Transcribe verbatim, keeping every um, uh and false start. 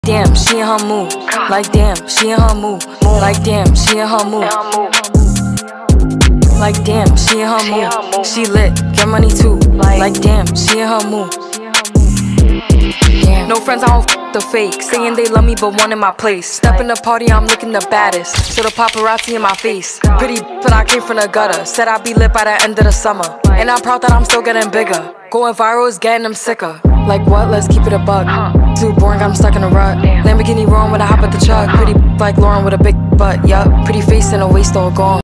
Damn, she in her mood. Like damn, she in her mood. Like damn, she in her mood. Like damn, she in her mood. She lit, get money too. Like damn, she in her mood. No friends, I don't f the fake. Saying they love me but one in my place. Step in the party, I'm looking the baddest. So the paparazzi in my face. Pretty but I came from the gutter. Said I'd be lit by the end of the summer. And I'm proud that I'm still getting bigger. Going viral is getting them sicker. Like what? Let's keep it a buck. Too boring, I'm stuck in a rut. Lamborghini roaring when I hop at the truck. Pretty like Lauren with a big butt, yup. Pretty face and a waist all gone.